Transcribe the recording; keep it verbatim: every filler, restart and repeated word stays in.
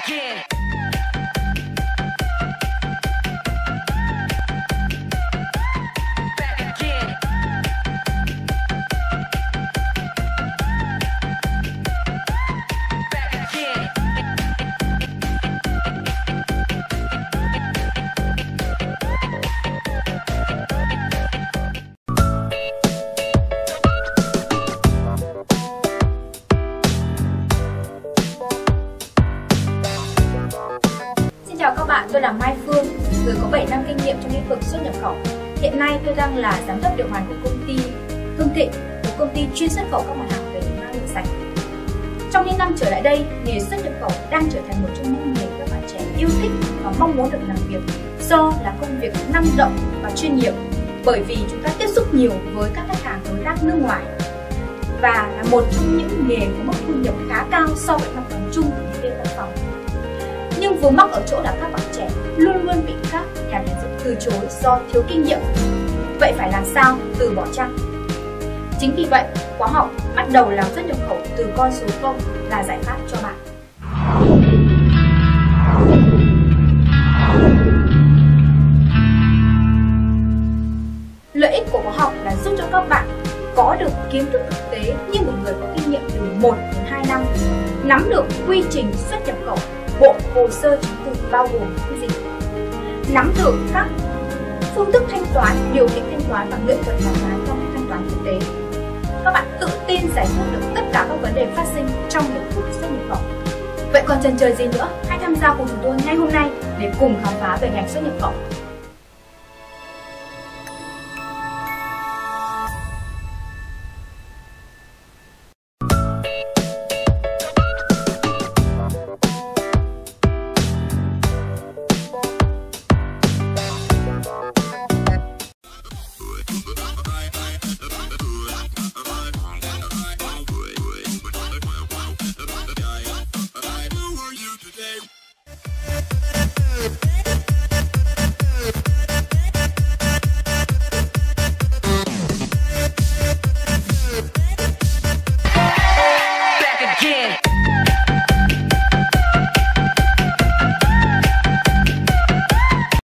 again. Back again. Back again. Xin chào các bạn, tôi là Mai Phương, người có bảy năm kinh nghiệm trong lĩnh vực xuất nhập khẩu. Hiện nay tôi đang là giám đốc điều hành của công ty Hưng Thịnh, một công ty chuyên xuất khẩu các mặt hàng về năng lượng sạch. Trong những năm trở lại đây, nghề xuất nhập khẩu đang trở thành một trong những nghề các bạn trẻ yêu thích và mong muốn được làm việc, do là công việc năng động và chuyên nghiệp, bởi vì chúng ta tiếp xúc nhiều với các khách hàng đối tác nước ngoài và là một trong những nghề có mức thu nhập khá cao so với mặt bằng chung của những bên văn phòng. Nhưng vướng mắc ở chỗ là các bạn trẻ luôn luôn bị các nhà tuyển dụng từ chối do thiếu kinh nghiệm. Vậy phải làm sao từ bỏ chăng? Chính vì vậy, khóa học bắt đầu làm xuất nhập khẩu từ con số không là giải pháp cho bạn. Lợi ích của khóa học là giúp cho các bạn có được kiến thức thực tế như một người có kinh nghiệm từ một đến hai năm, nắm được quy trình xuất nhập khẩu, bộ hồ sơ chứng từ bao gồm những gì, nắm được các phương thức thanh toán, điều kiện thanh toán và nghệ thuật đàm phán trong thanh toán thực tế. Các bạn tự tin giải quyết được tất cả các vấn đề phát sinh trong nghiệp vụ xuất nhập khẩu. Vậy còn chần chờ gì nữa? Hãy tham gia cùng chúng tôi ngay hôm nay để cùng khám phá về ngành xuất nhập khẩu.